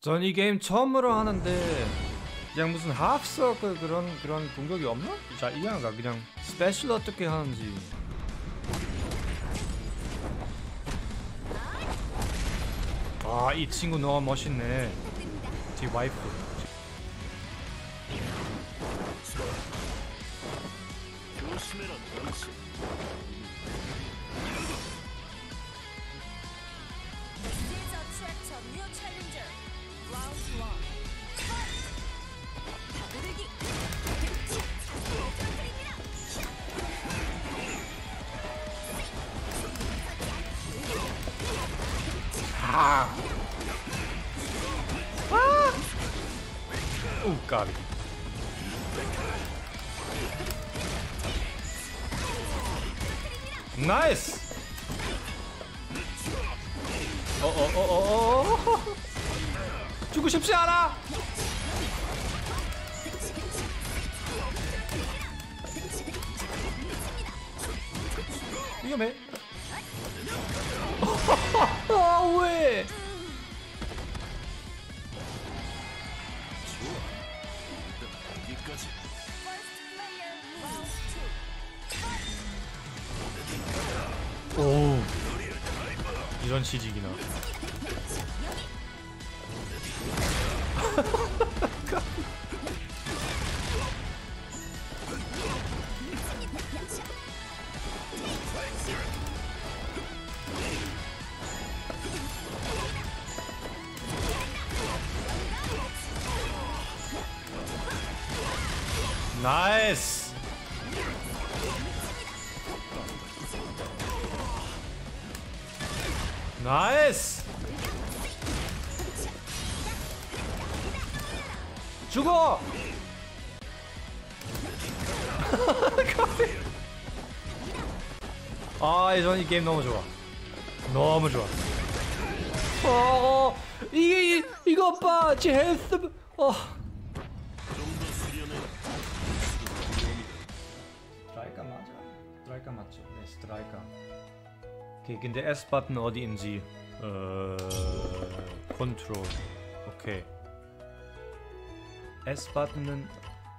전 이 게임 처음으로 하는데 그냥 무슨 하프서클 그런 공격이 없나? 자 이해한가? 그냥 스페셜 어떻게 하는지. 아, 이 친구 너무 멋있네. 제 와이프. 아! 오, 까비. 나이스! 죽고 싶지 않아! 위험해. 아, 왜? 오, 이런 시직이나. 나이스. 나이스. 죽어. 아, 이 게임 너무 좋아. 너무 좋아. 이거 봐. 제 헬스. 스트라이커 맞아. 스트라이커 맞죠? 네, 스트라이커. 오케이, 근데 S 버튼 어디인지 컨트롤. 오케이. S 버튼은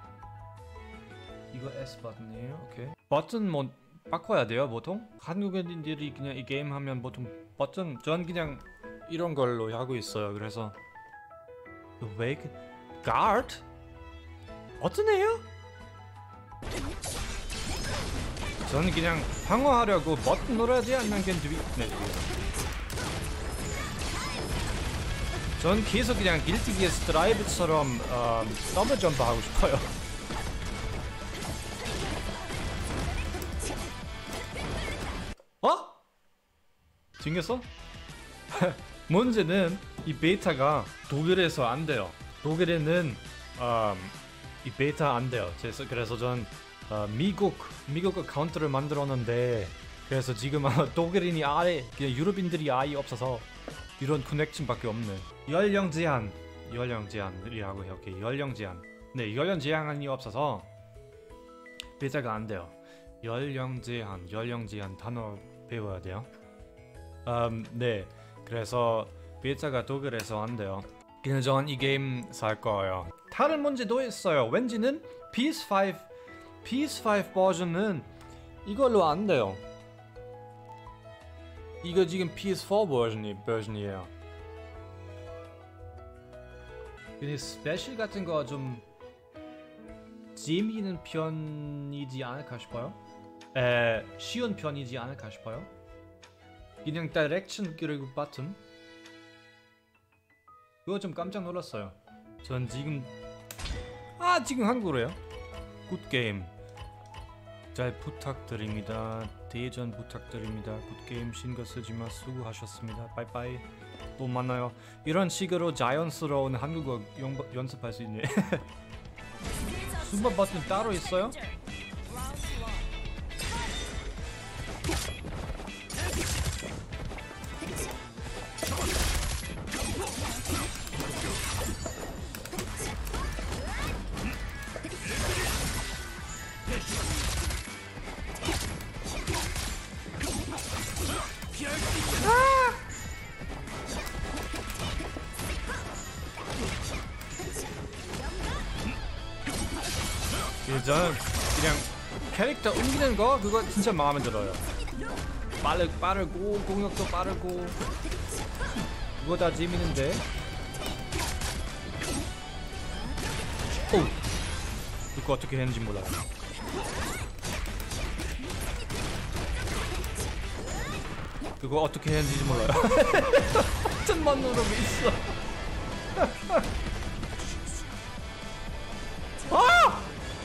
이거 S 버튼이에요. 오케이. 버튼 뭐 바꿔야 돼요, 보통? 한국인들이 그냥 이 게임 하면 보통 버튼 전 그냥 이런 걸로 하고 있어요. 그래서 Wake Guard 버튼이에요? 저는 그냥 방어하려고 버튼 눌러야지 않는 게 네. 전 계속 그냥 길티 기어 스트라이브처럼 더블 점프 하고 싶어요. 어? 튕겼어? 문제는 이 베타가 독일에서 안 돼요. 독일에는 이 베타 안 돼요. 그래서 전 미국 어카운트를 만들었는데, 그래서 지금 독일인이 아예 그냥 유럽인들이 아예 없어서 이런 커넥션밖에 없네. 연령 제한이라고 해요. 오케이, 연령 제한. 네, 연령 제한이 없어서 베타가 안 돼요. 연령 제한 단어 배워야 돼요. 네, 그래서 베타가 독일에서 안 돼요. 그냥 전 이 게임 살 거예요. 다른 문제도 있어요. 왠지는 PS5 버전은 이걸로 안 돼요. 이거 지금 PS4 버전이에요. 근데 스페셜 같은 거 좀 재미있는 편이지 않을까 싶어요. 쉬운 편이지 않을까 싶어요. 그냥 다이렉션 그리고 버튼. 이거 좀 깜짝 놀랐어요. 전 지금 한국어예요. 굿게임 잘 부탁드립니다. 대전 부탁드립니다. 굿게임 신경 쓰지마. 수고하셨습니다. 빠이빠이. 또 만나요. 이런 식으로 자연스러운 한국어 연습할 수 있네. 숨바 버튼 따로 있어요? 저는 그냥 캐릭터 옮기는 거 그거 진짜 마음에 들어요. 빠르고 공격도 빠르고 그거 다 재밌는데. 오, 그거 어떻게 했는지 몰라요. 그거 어떻게 했는지 몰라요. 버튼만 누르고 있어. 아!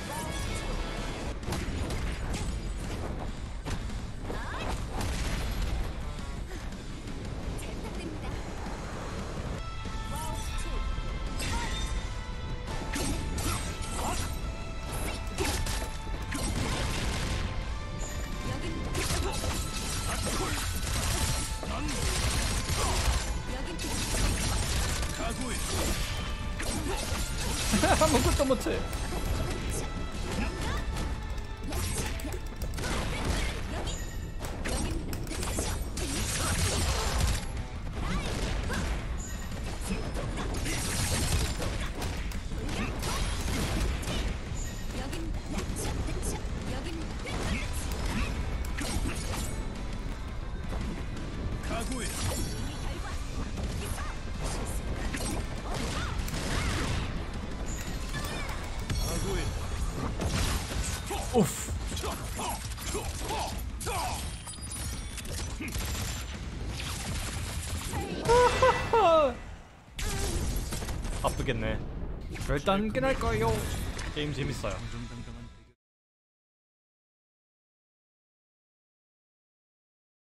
아무것도 못해. 오프. 아프겠네. 일단 끝날 거예요. 게임 재밌어요.